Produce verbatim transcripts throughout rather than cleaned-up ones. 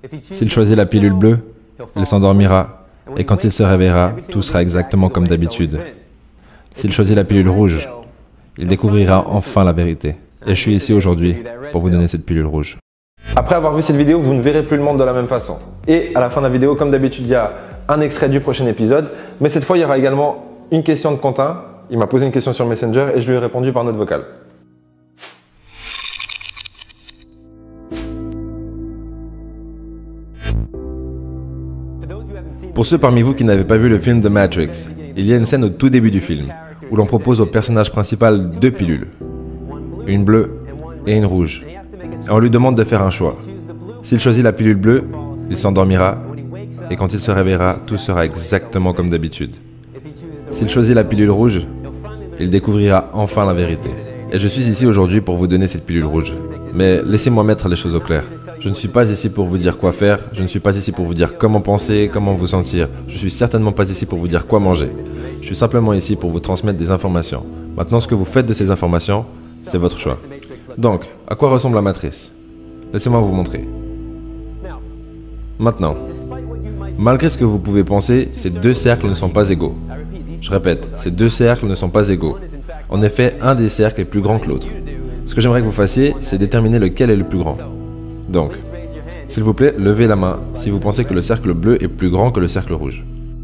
S'il choisit la pilule bleue, il s'endormira, et quand il se réveillera, tout sera exactement comme d'habitude. S'il choisit la pilule rouge, il découvrira enfin la vérité. Et je suis ici aujourd'hui pour vous donner cette pilule rouge. Après avoir vu cette vidéo, vous ne verrez plus le monde de la même façon. Et à la fin de la vidéo, comme d'habitude, il y a un extrait du prochain épisode. Mais cette fois, il y aura également une question de Quentin. Il m'a posé une question sur Messenger et je lui ai répondu par note vocale. Pour ceux parmi vous qui n'avaient pas vu le film The Matrix, il y a une scène au tout début du film où l'on propose au personnage principal deux pilules, une bleue et une rouge. Et on lui demande de faire un choix. S'il choisit la pilule bleue, il s'endormira et quand il se réveillera, tout sera exactement comme d'habitude. S'il choisit la pilule rouge, il découvrira enfin la vérité. Et je suis ici aujourd'hui pour vous donner cette pilule rouge. Mais laissez-moi mettre les choses au clair. Je ne suis pas ici pour vous dire quoi faire, je ne suis pas ici pour vous dire comment penser, comment vous sentir. Je suis certainement pas ici pour vous dire quoi manger. Je suis simplement ici pour vous transmettre des informations. Maintenant, ce que vous faites de ces informations, c'est votre choix. Donc, à quoi ressemble la matrice? Laissez-moi vous montrer. Maintenant, malgré ce que vous pouvez penser, ces deux cercles ne sont pas égaux. Je répète, ces deux cercles ne sont pas égaux. En effet, un des cercles est plus grand que l'autre. Ce que j'aimerais que vous fassiez, c'est déterminer lequel est le plus grand. Donc, s'il vous plaît, levez la main si vous pensez que le cercle bleu est plus grand que le cercle rouge.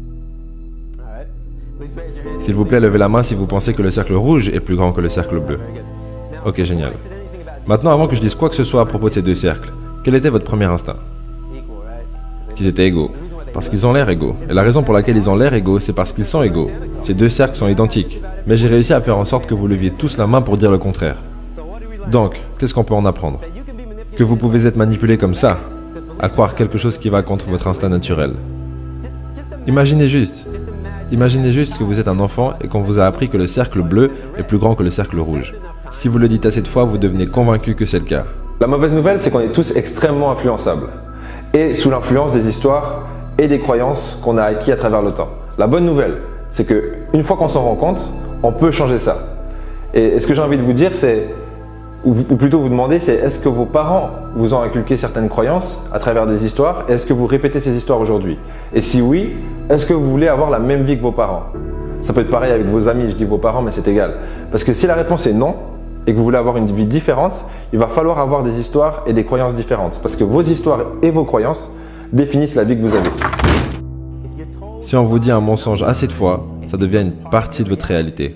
S'il vous plaît, levez la main si vous pensez que le cercle rouge est plus grand que le cercle bleu. Ok, génial. Maintenant, avant que je dise quoi que ce soit à propos de ces deux cercles, quel était votre premier instinct? Qu'ils étaient égaux. Parce qu'ils ont l'air égaux. Et la raison pour laquelle ils ont l'air égaux, c'est parce qu'ils sont égaux. Ces deux cercles sont identiques. Mais j'ai réussi à faire en sorte que vous leviez tous la main pour dire le contraire. Donc, qu'est-ce qu'on peut en apprendre? Que vous pouvez être manipulé comme ça, à croire quelque chose qui va contre votre instinct naturel. Imaginez juste. Imaginez juste que vous êtes un enfant et qu'on vous a appris que le cercle bleu est plus grand que le cercle rouge. Si vous le dites assez de fois, vous devenez convaincu que c'est le cas. La mauvaise nouvelle, c'est qu'on est tous extrêmement influençables. Et sous l'influence des histoires et des croyances qu'on a acquis à travers le temps. La bonne nouvelle, c'est que une fois qu'on s'en rend compte, on peut changer ça. Et ce que j'ai envie de vous dire, c'est, ou plutôt vous demander, c'est est-ce que vos parents vous ont inculqué certaines croyances à travers des histoires? Est-ce que vous répétez ces histoires aujourd'hui? Et si oui, est-ce que vous voulez avoir la même vie que vos parents? Ça peut être pareil avec vos amis, je dis vos parents, mais c'est égal. Parce que si la réponse est non, et que vous voulez avoir une vie différente, il va falloir avoir des histoires et des croyances différentes. Parce que vos histoires et vos croyances définissent la vie que vous avez. Si on vous dit un mensonge assez de fois, ça devient une partie de votre réalité.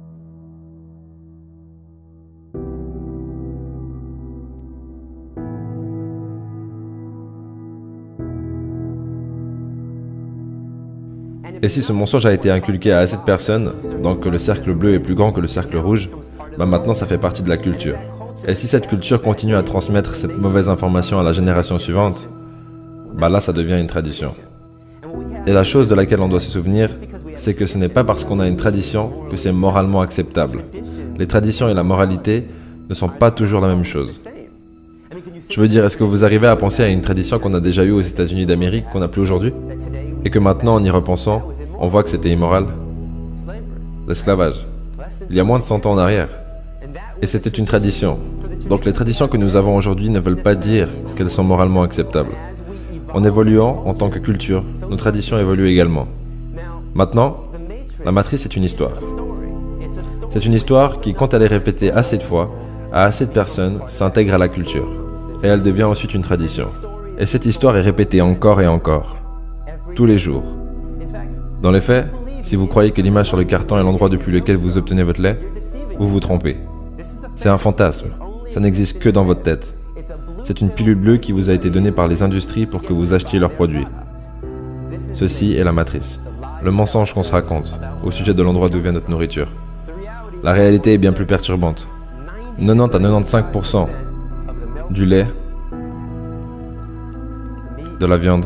Et si ce mensonge a été inculqué à cette personne, donc que le cercle bleu est plus grand que le cercle rouge, bah maintenant ça fait partie de la culture. Et si cette culture continue à transmettre cette mauvaise information à la génération suivante, bah là ça devient une tradition. Et la chose de laquelle on doit se souvenir, c'est que ce n'est pas parce qu'on a une tradition que c'est moralement acceptable. Les traditions et la moralité ne sont pas toujours la même chose. Je veux dire, est-ce que vous arrivez à penser à une tradition qu'on a déjà eue aux États-Unis d'Amérique, qu'on n'a plus aujourd'hui? Et que maintenant, en y repensant, on voit que c'était immoral? L'esclavage. Il y a moins de cent ans en arrière. Et c'était une tradition. Donc les traditions que nous avons aujourd'hui ne veulent pas dire qu'elles sont moralement acceptables. En évoluant en tant que culture, nos traditions évoluent également. Maintenant, la matrice est une histoire. C'est une histoire qui, quand elle est répétée assez de fois, à assez de personnes, s'intègre à la culture. Et elle devient ensuite une tradition. Et cette histoire est répétée encore et encore. Tous les jours. Dans les faits, si vous croyez que l'image sur le carton est l'endroit depuis lequel vous obtenez votre lait, vous vous trompez. C'est un fantasme. Ça n'existe que dans votre tête. C'est une pilule bleue qui vous a été donnée par les industries pour que vous achetiez leurs produits. Ceci est la matrice. Le mensonge qu'on se raconte au sujet de l'endroit d'où vient notre nourriture. La réalité est bien plus perturbante. quatre-vingt-dix à quatre-vingt-quinze pour cent du lait, de la viande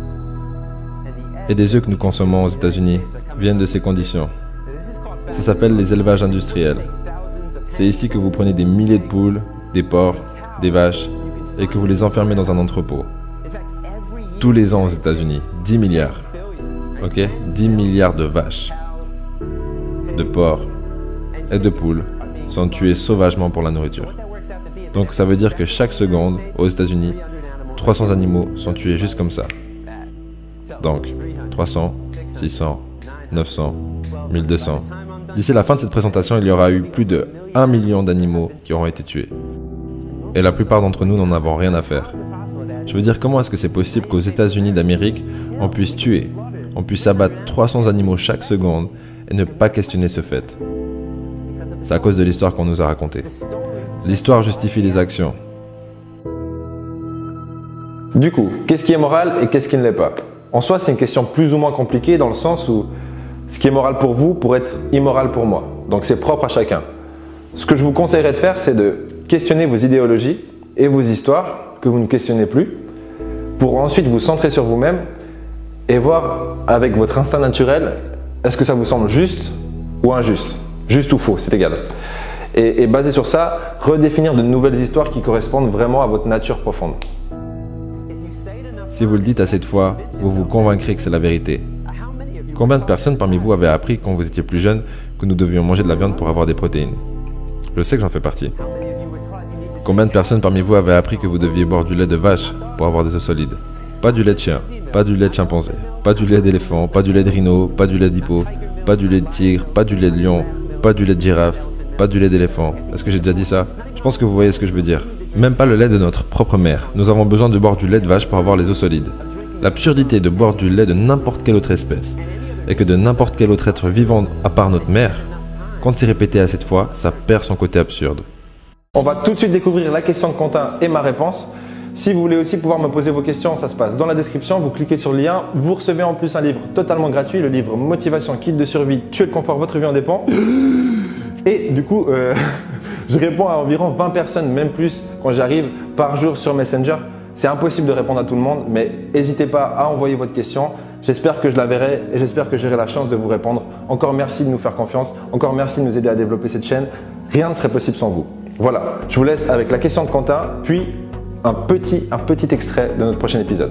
et des œufs que nous consommons aux États-Unis viennent de ces conditions. Ça s'appelle les élevages industriels. C'est ici que vous prenez des milliers de poules, des porcs, des vaches et que vous les enfermez dans un entrepôt. Tous les ans aux États-Unis, dix milliards. Ok, dix milliards de vaches, de porcs et de poules sont tués sauvagement pour la nourriture. Donc ça veut dire que chaque seconde, aux États-Unis, trois cents animaux sont tués juste comme ça. Donc, trois cents, six cents, neuf cents, mille deux cents. D'ici la fin de cette présentation, il y aura eu plus de un million d'animaux qui auront été tués. Et la plupart d'entre nous n'en avons rien à faire. Je veux dire, comment est-ce que c'est possible qu'aux États-Unis d'Amérique, on puisse tuer, on puisse abattre trois cents animaux chaque seconde et ne pas questionner ce fait? C'est à cause de l'histoire qu'on nous a racontée. L'histoire justifie les actions. Du coup, qu'est-ce qui est moral et qu'est-ce qui ne l'est pas? En soi, c'est une question plus ou moins compliquée dans le sens où ce qui est moral pour vous pourrait être immoral pour moi. Donc c'est propre à chacun. Ce que je vous conseillerais de faire, c'est de questionner vos idéologies et vos histoires que vous ne questionnez plus pour ensuite vous centrer sur vous-même et voir avec votre instinct naturel, est-ce que ça vous semble juste ou injuste? Juste ou faux, c'est égal. Et, et basé sur ça, redéfinir de nouvelles histoires qui correspondent vraiment à votre nature profonde. Si vous le dites assez de fois, vous vous convaincrez que c'est la vérité. Combien de personnes parmi vous avaient appris quand vous étiez plus jeune que nous devions manger de la viande pour avoir des protéines? Je sais que j'en fais partie. Combien de personnes parmi vous avaient appris que vous deviez boire du lait de vache pour avoir des os solides? Pas du lait de chien, pas du lait de chimpanzé, pas du lait d'éléphant, pas du lait de rhino, pas du lait d'hippo, pas du lait de tigre, pas du lait de lion, pas du lait de girafe, pas du lait d'éléphant. Est-ce que j'ai déjà dit ça? Je pense que vous voyez ce que je veux dire. Même pas le lait de notre propre mère. Nous avons besoin de boire du lait de vache pour avoir les os solides. L'absurdité de boire du lait de n'importe quelle autre espèce et que de n'importe quel autre être vivant à part notre mère, quand c'est répété assez de fois, ça perd son côté absurde. On va tout de suite découvrir la question de Quentin et ma réponse. Si vous voulez aussi pouvoir me poser vos questions, ça se passe dans la description. Vous cliquez sur le lien. Vous recevez en plus un livre totalement gratuit, le livre Motivation, kit de survie, tuer le confort, votre vie en dépend. Et du coup, euh, je réponds à environ vingt personnes, même plus, quand j'arrive par jour sur Messenger. C'est impossible de répondre à tout le monde, mais n'hésitez pas à envoyer votre question. J'espère que je la verrai et j'espère que j'aurai la chance de vous répondre. Encore merci de nous faire confiance. Encore merci de nous aider à développer cette chaîne. Rien ne serait possible sans vous. Voilà, je vous laisse avec la question de Quentin, puis un petit, un petit extrait de notre prochain épisode.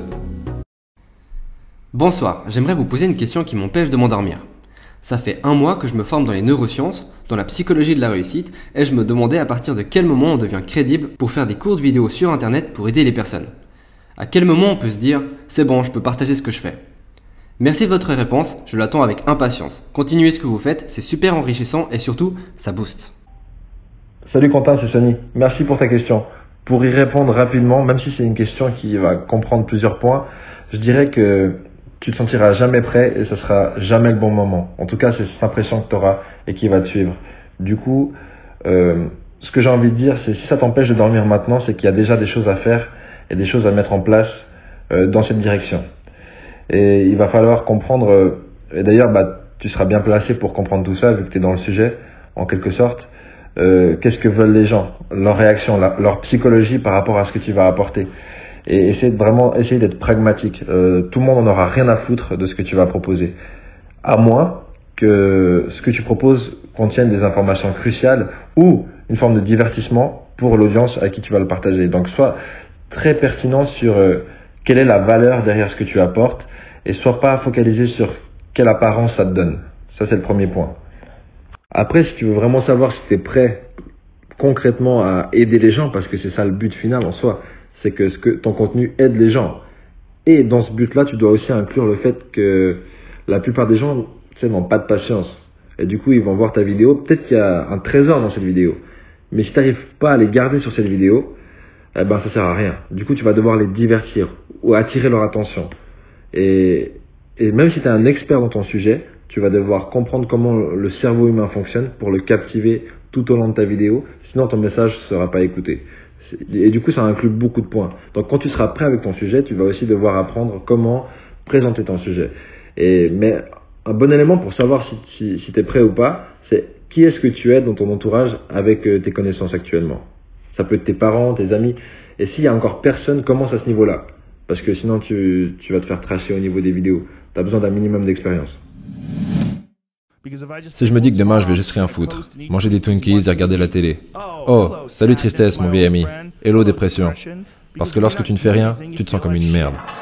Bonsoir, j'aimerais vous poser une question qui m'empêche de m'endormir. Ça fait un mois que je me forme dans les neurosciences, dans la psychologie de la réussite, et je me demandais à partir de quel moment on devient crédible pour faire des courtes vidéos sur internet pour aider les personnes. À quel moment on peut se dire « c'est bon, je peux partager ce que je fais ». Merci de votre réponse, je l'attends avec impatience. Continuez ce que vous faites, c'est super enrichissant et surtout, ça booste. Salut Quentin, c'est Sonny. Merci pour ta question. Pour y répondre rapidement, même si c'est une question qui va comprendre plusieurs points, je dirais que tu te sentiras jamais prêt et ce sera jamais le bon moment. En tout cas, c'est cette impression que tu auras et qui va te suivre. Du coup, euh, ce que j'ai envie de dire, c'est si ça t'empêche de dormir maintenant, c'est qu'il y a déjà des choses à faire et des choses à mettre en place euh, dans cette direction. Et il va falloir comprendre, euh, et d'ailleurs, bah, tu seras bien placé pour comprendre tout ça vu que tu es dans le sujet, en quelque sorte. Euh, qu'est-ce que veulent les gens, leur réaction, la, leur psychologie par rapport à ce que tu vas apporter. Et essayer de vraiment essayer d'être pragmatique. Euh, tout le monde n'en aura rien à foutre de ce que tu vas proposer. À moins que ce que tu proposes contienne des informations cruciales ou une forme de divertissement pour l'audience à qui tu vas le partager. Donc sois très pertinent sur euh, quelle est la valeur derrière ce que tu apportes et sois pas focalisé sur quelle apparence ça te donne. Ça c'est le premier point. Après, si tu veux vraiment savoir si tu es prêt concrètement à aider les gens, parce que c'est ça le but final en soi, c'est que, ce que ton contenu aide les gens. Et dans ce but-là, tu dois aussi inclure le fait que la plupart des gens, tu sais, n'ont pas de patience. Et du coup, ils vont voir ta vidéo. Peut-être qu'il y a un trésor dans cette vidéo. Mais si tu n'arrives pas à les garder sur cette vidéo, eh ben, ça sert à rien. Du coup, tu vas devoir les divertir ou attirer leur attention. Et, et même si tu es un expert dans ton sujet, tu vas devoir comprendre comment le cerveau humain fonctionne pour le captiver tout au long de ta vidéo. Sinon, ton message ne sera pas écouté. Et du coup, ça inclut beaucoup de points. Donc, quand tu seras prêt avec ton sujet, tu vas aussi devoir apprendre comment présenter ton sujet. Et, mais un bon élément pour savoir si, si, si tu es prêt ou pas, c'est qui est-ce que tu aides dans ton entourage avec euh, tes connaissances actuellement. Ça peut être tes parents, tes amis. Et s'il y a encore personne, commence à ce niveau-là. Parce que sinon, tu, tu vas te faire tracher au niveau des vidéos. Tu as besoin d'un minimum d'expérience. Si je me dis que demain je vais juste rien foutre, manger des Twinkies et regarder la télé. Oh, salut tristesse mon vieil ami. Hello dépression. Parce que lorsque tu ne fais rien, tu te sens comme une merde.